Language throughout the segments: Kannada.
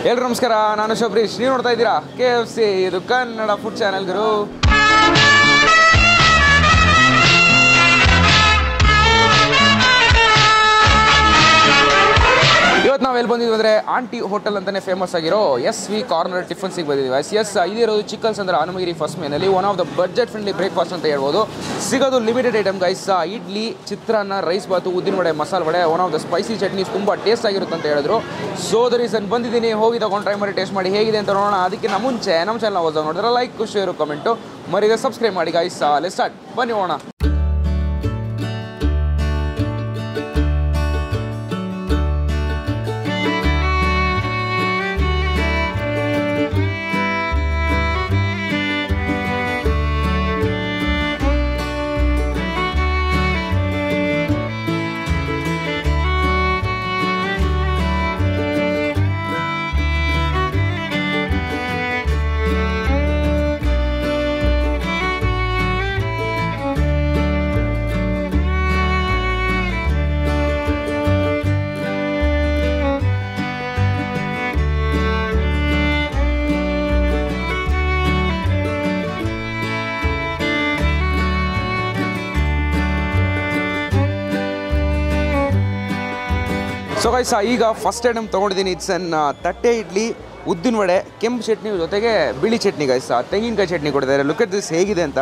ಎಲ್ಲರೂ ನಮಸ್ಕಾರ, ನಾನು ಶಬರೀಶ್. ನೀವು ನೋಡ್ತಾ ಇದ್ದೀರಾ KFC, ಇದು ಕನ್ನಡ ಫುಡ್ ಚಾನೆಲ್ ಗುರು. ಇವತ್ತು ನಾವು ಎಲ್ಲಿ ಬಂದಿದ್ವಿ ಅಂದರೆ ಆಂಟಿ ಹೋಟೆಲ್ ಅಂತಲೇ ಫೇಮಸ್ ಆಗಿರೋ ಕಾರ್ನರ್ ಟಿಫನ್ಸಿಗೆ ಬಂದಿದ್ದೀವಿ. ಇದಿರೋದು ಚಿಕ್ಕಲ್ಸಂದ್ರ ಹನುಮಗಿರಿ ಫಸ್ಟ್ ಮೇನಲ್ಲಿ one of the budget friendly breakfast ಅಂತ ಹೇಳ್ಬೋದು. ಸಿಗೋದು limited item guys. Idli, chitranna, rice ಬಾತು, ಉದ್ದಿನ vada, masala vada, one of the spicy chutneys ತುಂಬ ಟೇಸ್ಟ್ ಆಗಿರುತ್ತೆ ಅಂತ ಹೇಳಿದ್ರು. ಸೊ ದ ರೀಸನ್ ಬಂದಿದ್ದೀನಿ, ಹೋಗಿ ತಗೊಂಡು ಟ್ರೈ ಮಾಡಿ ಟೇಸ್ಟ್ ಮಾಡಿ ಹೇಗಿದೆ ಅಂತ ನೋಡೋಣ. ಅದಕ್ಕಿಂತ ಮುಂಚೆ ನಮ್ಮ ಚಾನಲ್ ಹೊಸ ನೋಡಿದ್ರೆ ಲೈಕ್, ಶೇರ್, ಕಮೆಂಟು ಮರಿದೆ ಸಬ್ಸ್ಕ್ರೈಬ್ ಮಾಡಿ ಗೈಸ್. ಲೆಟ್ಸ್ ಸ್ಟಾರ್ಟ್, ಬನ್ನಿ ಹೋಗೋಣ. ಸೊ ಗೈಸ್, ಈಗ ಫಸ್ಟ್ ಐಟಮ್ ತೊಗೊಂಡಿದ್ದೀನಿ. ಇಟ್ಸ್ ಅನ್ ತಟ್ಟೆ ಇಡ್ಲಿ, ಉದ್ದಿನ ವಡೆ, ಕೆಂಪು ಚಟ್ನಿ ಜೊತೆಗೆ ಬಿಳಿ ಚಟ್ನಿ ಗೈಸ್. ತೆಂಗಿನಕಾಯಿ ಚಟ್ನಿ ಕೊಟ್ಟಿದ್ದಾರೆ. ಲುಕ್ ಎಟ್ ದಿಸ್ ಹೇಗಿದೆ ಅಂತ.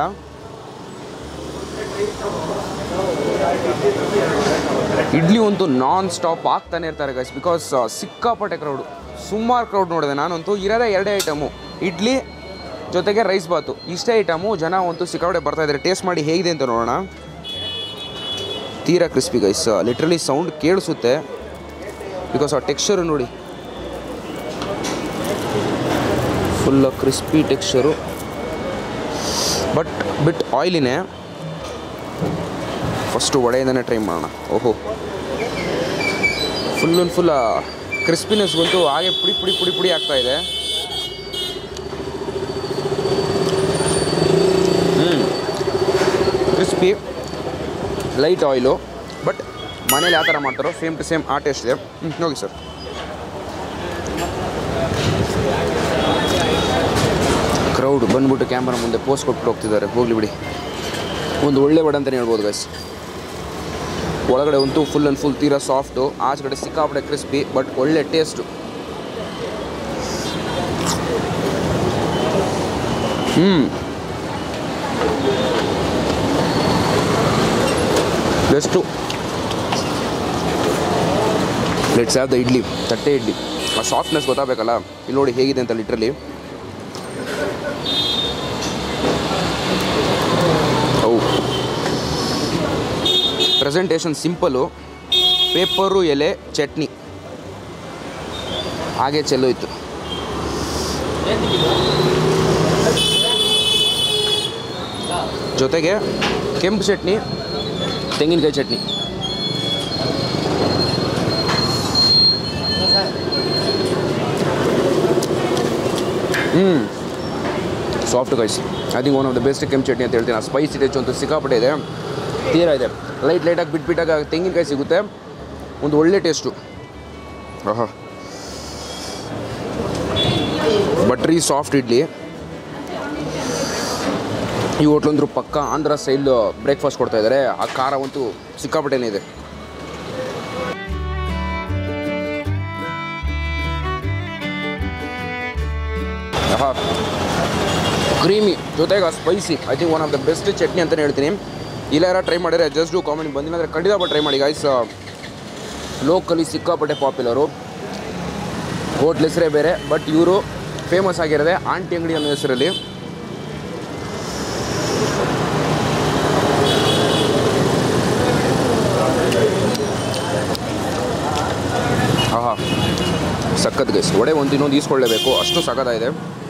ಇಡ್ಲಿ ಅಂತೂ ನಾನ್ ಸ್ಟಾಪ್ ಆಗ್ತಾನೆ ಇರ್ತಾರೆ ಗೈಸ್, ಬಿಕಾಸ್ ಸಿಕ್ಕಾಪಟ್ಟೆ ಕ್ರೌಡು, ಸುಮಾರು ಕ್ರೌಡ್ ನೋಡಿದೆ. ನಾನಂತೂ ಇರೋದೇ ಎರಡೇ ಐಟಮು, ಇಡ್ಲಿ ಜೊತೆಗೆ ರೈಸ್ ಬಾತು, ಇಷ್ಟೇ ಐಟಮು. ಜನ ಅಂತೂ ಸಿಕ್ಕಾಪಟ್ಟೆ ಬರ್ತಾಯಿದ್ದಾರೆ. ಟೇಸ್ಟ್ ಮಾಡಿ ಹೇಗಿದೆ ಅಂತ ನೋಡೋಣ. ತೀರಾ ಕ್ರಿಸ್ಪಿ ಗೈಸ್, ಲಿಟ್ರಲಿ ಸೌಂಡ್ ಕೇಳಿಸುತ್ತೆ ಬಿಕಾಸ್ ಆ ಟೆಕ್ಸ್ಚರು ನೋಡಿ, full crispy texture, but bit ಆಯಿಲಿನೇ. ಫಸ್ಟು ವಡೆಯಿಂದನೇ ಟ್ರೈ ಮಾಡೋಣ. ಓಹೋ, ಫುಲ್ ಕ್ರಿಸ್ಪಿನೆಸ್ ಬಂತು, ಹಾಗೆ ಪುಡಿ ಪುಡಿ ಪುಡಿ ಪುಡಿ ಆಗ್ತಾಯಿದೆ. ಕ್ರಿಸ್ಪಿ, ಲೈಟ್ ಆಯಿಲು, ಬಟ್ ಮನೇಲಿ ಯಾವ ಥರ ಮಾಡ್ತಾರೋ ಸೇಮ್ ಟು ಸೇಮ್ ಆ ಟೇಸ್ಟ್ ಇದೆ. ಹೋಗಿ ಸರ್. ಕ್ರೌಡ್ ಬಂದ್ಬಿಟ್ಟು ಕ್ಯಾಮ್ರಾ ಮುಂದೆ ಪೋಸ್ಟ್ ಕೊಟ್ಟು ಹೋಗ್ತಿದ್ದಾರೆ. ಹೋಗ್ಲಿ ಬಿಡಿ, ಒಂದು ಒಳ್ಳೆ ವಡೆ ಅಂತಲೇ ಹೇಳ್ಬೋದು ಗೈಸ್. ಒಳಗಡೆ ಅಂತೂ ಫುಲ್ ಆ್ಯಂಡ್ ಫುಲ್ ತೀರಾ ಸಾಫ್ಟು, ಆಚೆಗಡೆ ಸಿಕ್ಕಾಪಟ್ಟೆ ಕ್ರಿಸ್ಪಿ, ಬಟ್ ಒಳ್ಳೆ taste. Best. Let's have the idli, ತಟ್ಟೆ ಇಡ್ಲಿ. ಆ ಸಾಫ್ಟ್ನೆಸ್ ಗೊತ್ತಾಗಬೇಕಲ್ಲ. ಇಲ್ಲಿ ನೋಡಿ ಹೇಗಿದೆ ಅಂತ. ಲಿಟ್ರಲಿ ಪ್ರೆಸೆಂಟೇಷನ್ ಸಿಂಪಲ್ಲು, ಪೇಪರು, ಎಲೆ, ಚಟ್ನಿ ಹಾಗೆ ಚೆಲ್ಲೋಯ್ತು. ಜೊತೆಗೆ ಕೆಂಪು ಚಟ್ನಿ, ತೆಂಗಿನಕಾಯಿ chutney. Soft guys. I think one of the best ಕೆಂಪು ಚಟ್ನಿ ಅಂತ ಹೇಳ್ತೀನಿ. ಆ ಸ್ಪೈಸಿ ಟಚ್ ಅಂತೂ ಸಿಕ್ಕಾಪಟ್ಟೆ ಇದೆ, ತೀರಾ ಇದೆ. ಲೈಟಾಗಿ ಬಿಟ್ಟಾಗ ತೆಂಗಿನಕಾಯಿ ಸಿಗುತ್ತೆ, ಒಂದು ಒಳ್ಳೆ ಟೇಸ್ಟು. ಆಹಾ, ಬಟ್ರಿ ಸಾಫ್ಟ್ ಇಡ್ಲಿ. ಈ ಹೋಟ್ಲಂದ್ರು ಪಕ್ಕ ಆಂಧ್ರ ಸ್ಟೈಲ್ ಬ್ರೇಕ್ಫಾಸ್ಟ್ ಕೊಡ್ತಾಯಿದ್ದಾರೆ. ಆ ಖಾರ ಅಂತೂ ಸಿಕ್ಕಾಪಟ್ಟೆನೇ ಇದೆ. ಆಹಾ, ಕ್ರೀಮಿ ಜೊತೆಗೆ spicy. I think one of the best chutney ಅಂತಲೇ ಹೇಳ್ತೀನಿ. ಇಲ್ಲ ಯಾರು ಟ್ರೈ ಮಾಡಿದ್ರೆ ಜಸ್ಟ್ ಡೂ ಕಾಮೆಂಟ್. ಬಂದಿಲ್ಲ ಅಂದರೆ ಖಂಡಿತ ಟ್ರೈ ಮಾಡಿ ಗೈಸ್. ಲೋಕಲಿ ಸಿಕ್ಕಾಪಟ್ಟೆ ಪಾಪ್ಯುಲರು. ಹೋಟ್ಲ್ ಹೆಸರೇ ಬೇರೆ, ಬಟ್ ಇವರು ಫೇಮಸ್ ಆಗಿರೋದೆ ಆಂಟಿ ಅಂಗಡಿ ಅನ್ನೋ ಹೆಸರಲ್ಲಿ. ಆಹಾ, ಸಖತ್ ಗೈಸ್. ವಡೆ ಒಂದು ಇನ್ನೊಂದು ಈಸ್ಕೊಳ್ಳೇಬೇಕು, ಅಷ್ಟು ಸಖತ್ತಾಗಿದೆ.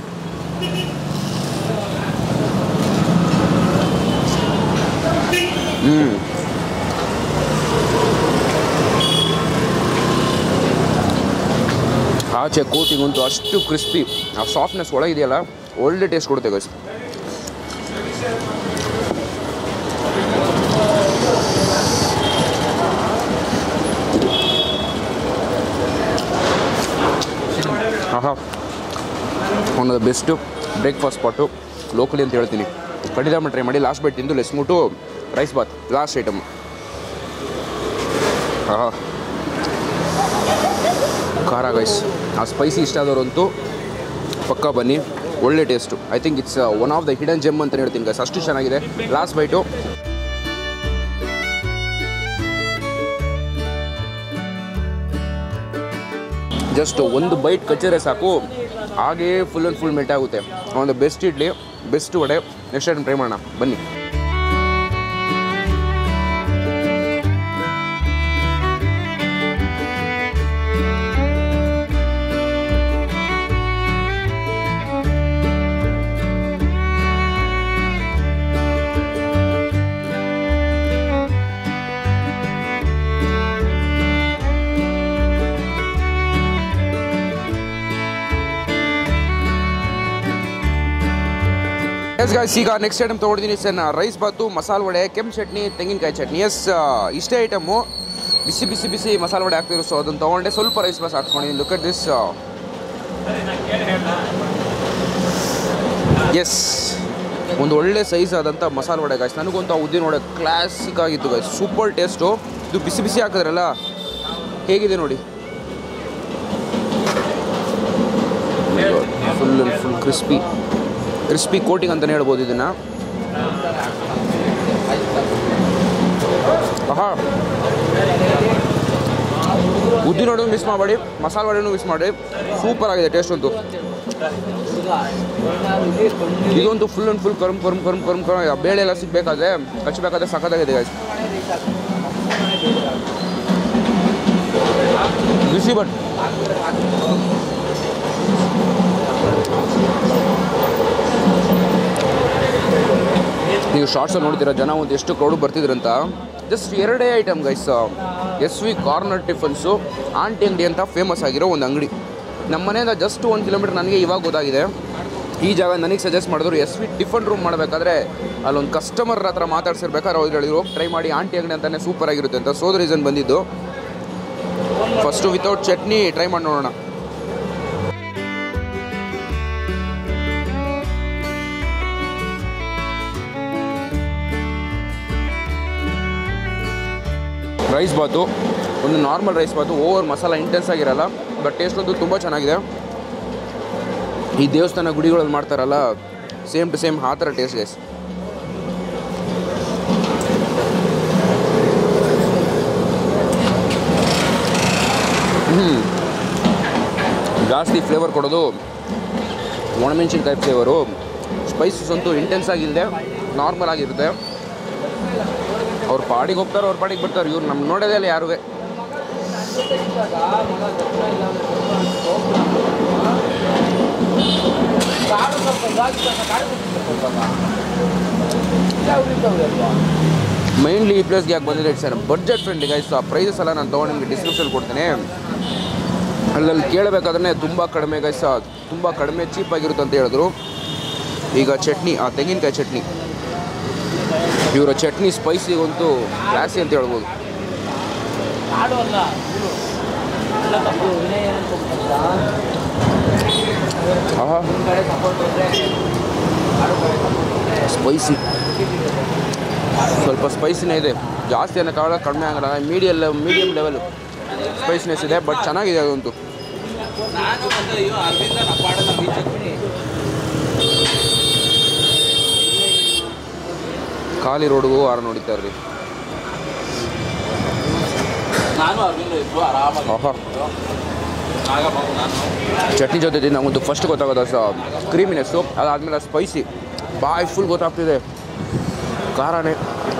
ಆಚೆ ಕೋಟಿಗಂತೂ ಅಷ್ಟು ಕ್ರಿಸ್ಪಿ, ಆ ಸಾಫ್ಟ್ನೆಸ್ ಒಳಗಿದೆಯಲ್ಲ, ಒಳ್ಳೆ ಟೇಸ್ಟ್ ಕೊಡುತ್ತೆ ಗೈಸ್. ಆಹಾ, one of the best breakfast spot locally ಅಂತ ಹೇಳ್ತೀನಿ. ಖಂಡಿತ ಟ್ರೈ ಮಾಡಿ. ಲಾಸ್ಟ್ ಬೈಟ್ ತಿಂದು ಲೆಸ್ಮುಟು ರೈಸ್ ಬಾತ್ ಲಾಸ್ಟ್ ಐಟಮ್. ಆಹಾ, ಖಾರ ಗೈಸ್. ಆ ಸ್ಪೈಸಿ ಇಷ್ಟ ಆದವರಂತೂ ಪಕ್ಕ ಬನ್ನಿ, ಒಳ್ಳೆ taste. I think it's one of the hidden gem ಅಂತ ಹೇಳ್ತೀನಿ ಗೈಸ್, ಅಷ್ಟು ಚೆನ್ನಾಗಿದೆ. ಲಾಸ್ಟ್ ಬೈಟು ಜಸ್ಟ್ ಒಂದು ಬೈಟ್ ಕಚ್ಚಿದ್ರೆ ಸಾಕು, ಹಾಗೇ ಫುಲ್ ಆ್ಯಂಡ್ ಫುಲ್ ಮೆಲ್ಟ್ ಆಗುತ್ತೆ. ಒಂದು best idli, best vada. Next time try ಮಾಡೋಣ ಬನ್ನಿ. ಎಸ್ ಗಾಯ್ಸ್, ಈಗ ನೆಕ್ಸ್ಟ್ ಐಟಮ್ ತೊಗೊಂಡಿದ್ದೀನಿ ಸರ್. ರೈಸ್ ಬಾತು, ಮಸಾಲೆ ವಡೆ, ಕೆಂಪು ಚಟ್ನಿ, ತೆಂಗಿನಕಾಯಿ ಚಟ್ನಿ. ಎಸ್, ಇಷ್ಟೇ ಐಟಮು. ಬಿಸಿ ಬಿಸಿ ಬಿಸಿ ಮಸಾಲೆ ವಡೆ ಹಾಕ್ತಿರೋ, ಸೊ ಅದನ್ನು ತೊಗೊಂಡೆ. ಸ್ವಲ್ಪ ರೈಸ್ ಬಾಸ್ ಹಾಕ್ಕೊಂಡಿದ್ದೀನಿ. Look at this. ಎಸ್, ಒಂದು ಒಳ್ಳೆ ಸೈಜ್ ಆದಂಥ ಮಸಾಲೆ ವಡೆ ಗಾಯ್ಸ್. ನನಗಂತೂ ಉದ್ದಿನ ವಡೆ ಕ್ಲಾಸಿಕ್ ಆಗಿತ್ತು ಗಾಯ್ಸ್, ಸೂಪರ್ ಟೇಸ್ಟು. ಇದು ಬಿಸಿ ಬಿಸಿ ಹಾಕಿದ್ರಲ್ಲ, ಹೇಗಿದೆ ನೋಡಿ. ಫುಲ್ ಕ್ರಿಸ್ಪಿ ಕೋಟಿಂಗ್ ಅಂತಲೇ ಹೇಳ್ಬೋದು ಇದನ್ನು. ಆಹಾ, ಉದ್ದಿನ ವಡೆನೂ ಮಿಸ್ ಮಾಡಬೇಡಿ, ಮಸಾಲೆ ವಡೆನೂ ಮಿಸ್ ಮಾಡಿ. ಸೂಪರ್ ಆಗಿದೆ ಟೇಸ್ಟ್ ಅಂತೂ. ಇದಂತೂ ಫುಲ್ ಆ್ಯಂಡ್ ಫುಲ್ ಕರ್ಮ್ ಬೇಳೆ ಎಲ್ಲ ಸಿಗಬೇಕಾದ್ರೆ ಕಚ್ಚಬೇಕಾದ್ರೆ ಸಖತ್ತಾಗಿದೆ ಗಾಯ್ಸ್. ಬಿಸಿ ಬಟ್ ನೀವು ಶಾರ್ಟ್ಸಲ್ಲಿ ನೋಡ್ತೀರಾ ಜನ ಒಂದು ಎಷ್ಟು ಕ್ರೌಡ್ ಬರ್ತಿದ್ರಂತ. ಜಸ್ಟ್ ಎರಡೇ item guys. SV corner tiffins aunty ಅಂಗಡಿ ಅಂತ ಫೇಮಸ್ ಆಗಿರೋ ಒಂದು ಅಂಗಡಿ. ನಮ್ಮ ಮನೆಯಿಂದ ಜಸ್ಟ್ 1 ಕಿಲೋಮೀಟರ್. ನನಗೆ ಇವಾಗ ಗೊತ್ತಾಗಿದೆ ಈ ಜಾಗ. ನನಗೆ ಸಜೆಸ್ಟ್ ಮಾಡಿದ್ರು SV ಟಿಫನ್ ರೂಮ್ ಮಾಡಬೇಕಾದ್ರೆ ಅಲ್ಲೊಂದು ಕಸ್ಟಮರ್ ಹತ್ರ ಮಾತಾಡ್ಸಿರ್ಬೇಕಾದ್ರೆ ಅವ್ರು ಹೇಳಿದ್ರು ಟ್ರೈ ಮಾಡಿ, ಆಂಟಿ ಅಂಗಡಿ ಅಂತಲೇ ಸೂಪರ್ ಆಗಿರುತ್ತೆ ಅಂತ. ಸೋ ದ ರೀಸನ್ ಬಂದಿದ್ದು. ಫಸ್ಟು ವಿತೌಟ್ ಚಟ್ನಿ ಟ್ರೈ ಮಾಡಿ ನೋಡೋಣ. ರೈಸ್ ಬಾತು ಒಂದು ನಾರ್ಮಲ್ ರೈಸ್ ಬಾತು, ಓವರ್ ಮಸಾಲ ಇಂಟೆನ್ಸ್ ಆಗಿರಲ್ಲ, ಬಟ್ ಟೇಸ್ಟ್ ಅಂತೂ ತುಂಬ ಚೆನ್ನಾಗಿದೆ. ಈ ದೇವಸ್ಥಾನ ಗುಡಿಗಳಲ್ಲಿ ಮಾಡ್ತಾರಲ್ಲ, ಸೇಮ್ ಟು ಸೇಮ್ ಆ ಥರ ಟೇಸ್ಟ್ ಗೈಸ್. ಜಾಸ್ತಿ ಫ್ಲೇವರ್ ಕೊಡೋದು ಒಣಮೆಣಸಿನ್ಕಾಯಿ ಫ್ಲೇವರು. ಸ್ಪೈಸಸ್ ಅಂತೂ ಇಂಟೆನ್ಸ್ ಆಗಿಲ್ಲದೆ ನಾರ್ಮಲ್ ಆಗಿರುತ್ತೆ. ಅವ್ರು ಪಾಡಿಗೆ ಹೋಗ್ತಾರೆ, ಅವ್ರ ಪಾಡಿಗೆ ಬರ್ತಾರೆ. ಇವ್ರು ನಮ್ಮ ನೋಡೋದೇ ಇಲ್ಲ ಯಾರೂ. ಮೈನ್ಲಿ ಈ ಪ್ಲೇಸ್ಗೆ ಯಾಕೆ ಬಂದಿದೆ ಸರ್, ಬಡ್ಜೆಟ್ ಫ್ರೆಂಡ್ಲಿ ಗೈಸ್. ಆ ಪ್ರೈಸಸ್ ಎಲ್ಲ ನಾನು ತೊಗೊಂಡು ನಿಮಗೆ ಡಿಸ್ಕ್ರಿಪ್ಷನ್ ಕೊಡ್ತೀನಿ. ಅಲ್ಲಲ್ಲಿ ಕೇಳಬೇಕಾದ್ರೆ ತುಂಬ ಕಡಿಮೆ ಗೈಸ್, ತುಂಬ ಕಡಿಮೆ ಚೀಪಾಗಿರುತ್ತೆ ಅಂತ ಹೇಳಿದ್ರು. ಈಗ ಚಟ್ನಿ, ಆ ತೆಂಗಿನಕಾಯಿ ಚಟ್ನಿ, ಇವರ ಚಟ್ನಿ ಸ್ಪೈಸಿಗಂತೂ ಕ್ಲಾಸಿ ಅಂತ ಹೇಳ್ಬೋದು. ಆಹಾ, ಸ್ಪೈಸಿ, ಸ್ವಲ್ಪ ಸ್ಪೈಸಿನೇ ಇದೆ. ಜಾಸ್ತಿ ಅನ್ನೋಕ್ಕಾಗಲ್ಲ, ಕಡಿಮೆ ಆಗಲ್ಲ. ಮೀಡಿಯಮ್ ಲೆವೆಲ್ ಸ್ಪೈಸಿನೆಸ್ ಇದೆ, ಬಟ್ ಚೆನ್ನಾಗಿದೆ ಅದಂತೂ. ಖಾಲಿ ರೋಡ್ಗೂ ಆರ ನೋಡಿತಾ ಇರ್ರಿ. ಚಟ್ನಿ ಜೊತೆ ನಮಗಂತೂ ಫಸ್ಟ್ ಗೊತ್ತಾಗೋದು ಕ್ರೀಮಿನೆಸ್ಸು, ಅದಾದಮೇಲೆ ಸ್ಪೈಸಿ ಬಾಯ್ ಫುಲ್ ಗೊತ್ತಾಗ್ತಿದೆ, ಖಾರನೇ.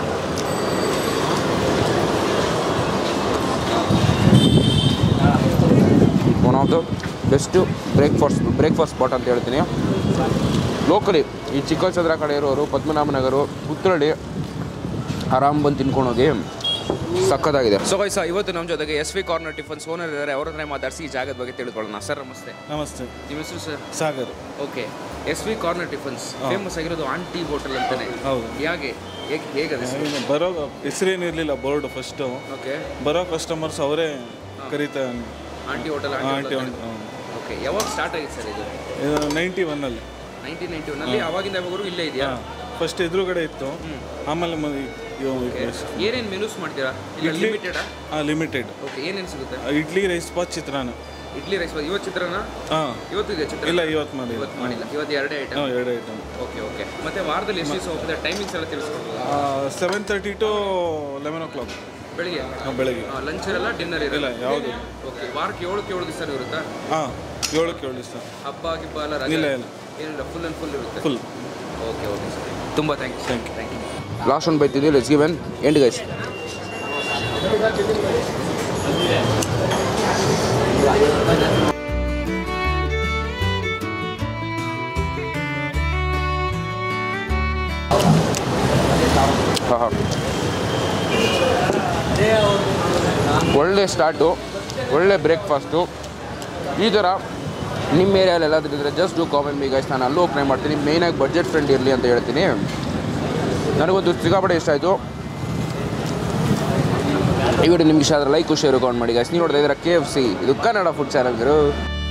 One of the best breakfast spot ಅಂತ ಹೇಳ್ತೀನಿ. ಲೋಕಲಿ ಈ ಚಿಕ್ಕಲ್ಸಂದ್ರ ಕಡೆ ಇರೋರು, ಪದ್ಮನಾಭನಗರ, ಪುತ್ತಳ್ಳಿ ಆರಾಮ್ ಬಂದು ತಿನ್ಕೊಂಡೋಗಿ ಸಕ್ಕತ್ತಾಗಿದೆ. ಸೊ ಗೈಸ್, ಇವತ್ತು ನಮ್ಮ ಜೊತೆಗೆ SV ಕಾರ್ನರ್ ಟಿಫನ್ಸ್ ಓನರ್ ಇದ್ದಾರೆ. ಅವ್ರ ಹತ್ರ ಮಾತಾಡಿಸಿ ಈ ಜಾಗದ ಬಗ್ಗೆ ತಿಳ್ಕೊಳ್ಳೋಣ. ಸರ್ ನಮಸ್ತೆ. ನಮಸ್ತೆ. ನಿಮ್ಮ ಹೆಸರು sir? Sagar. Okay. SV corner tiffins famous ಆಗಿರೋದು ಆಂಟಿ ಹೋಟೆಲ್ ಅಂತಾನೆ. ಹೌದು. ಹೇಗದೆ ಬರೋ ಹೆಸರೇನಿರಲಿಲ್ಲ ಬೋರ್ಡ್ ಫಸ್ಟು. ಓಕೆ. ಬರೋ ಕಸ್ಟಮರ್ಸ್ ಅವರೇ ಕರೀತಾರೆ aunty hotel. Aunty. Okay. Okay ಯಾವಾಗ ಸ್ಟಾರ್ಟ್ ಆಗಿತ್ತು ಸರ್ ಇದು? 91 1991 ಅವಾಗಿಂದ ಯಾವಾಗಲೂ ಇಲ್ಲೇ ಇದೆಯಾ? ಫಸ್ಟ್ ಎದುರುಗಡೆ ಇತ್ತು, ಆಮೇಲೆ ಏನೇನು ಮೆನೂಸ್ ಮಾಡ್ತೀರಾ? ಇಲ್ಲ ಲಿಮಿಟೆಡ್? ಲಿಮಿಟೆಡ್. ಓಕೆ, ಏನೇನು ಸಿಗುತ್ತೆ? ಇಡ್ಲಿ, ರೈಸ್ ಬಾತ್, ಚಿತ್ರಾನ್ನ. ಇಡ್ಲಿ, ರೈಸ್ ಬಾತ್ ಇವತ್ತು ಚಿತ್ರಾನ್ನ? ಇವತ್ತು ಇದೆ ಚಿತ್ರಾನ್ನ? ಇಲ್ಲ, ಇವತ್ತು ಮಾಡಿಲ್ಲ. ಇವತ್ತು ಎರಡೇ ಐಟಮ್? ಎರಡು ಐಟಮ್. ಓಕೆ. ಮತ್ತೆ ವಾರದಲ್ಲಿ ಎಷ್ಟು ದಿವಸ ಹೋಗ್ತದೆ? ಟೈಮಿಂಗ್ಸ್ ಎಲ್ಲ ತಿಳಿಸ್ಕೊಡ್ಬೋದು? 7:30 to 11 o'clock. ಬೆಳಿಗ್ಗೆ. ಲಂಚ್ ಇರಲ್ಲ, ಡಿನ್ನರ್ ಇರಲ್ಲ? ಯಾವುದು. ಓಕೆ, ವಾರಕ್ಕೆ 7 ದಿವಸ ಇರುತ್ತಾ? 7 ದಿವಸ. ಹಬ್ಬ ಗಿಬ್ಬ ಎಲ್ಲ ರಜೆ? ಇಲ್ಲ, ಏನಿಲ್ಲ, ಫುಲ್ ಇರುತ್ತೆ? ಫುಲ್. ಓಕೆ ಸರ್, ತುಂಬ ಥ್ಯಾಂಕ್ಸ್. ಲಾಸ್ಟ್ ಒಂದು ಬೈತಿದ್ವಿ, let's give an end guys. ಒಳ್ಳೆ ಸ್ಟಾರ್ಟು, ಒಳ್ಳೆ ಬ್ರೇಕ್ಫಾಸ್ಟು. ಈ ಥರ ನಿಮ್ಮ ಏರಿಯಲ್ಲಿ ಎಲ್ಲಾದ್ರೂ ಇದ್ದರೆ just do comment me guys, ನಾನು ಅಲ್ಲೂ ಟ್ರೈ ಮಾಡ್ತೀನಿ. ಮೇಯ್ನಾಗಿ ಬಡ್ಜೆಟ್ ಫ್ರೆಂಡ್ ಇರಲಿ ಅಂತ ಹೇಳ್ತೀನಿ. ನನಗೊಂದು ಸಿಕ್ಕಾಪಟ್ಟೆ ಇಷ್ಟ ಆಯಿತು. ಈ ವಿಡಿಯೋ ನಿಮ್ಗೆ ಇಷ್ಟ ಆದರೆ ಲೈಕ್ ಶೇರ್ ಕಮೆಂಟ್ ಮಾಡಿ ಗೈಸ್. ನೀವು ನೋಡ್ತಾ ಇದ್ದೀರಾ KFC, ಇದು ಕನ್ನಡ ಫುಡ್ ಚಾನಲ್.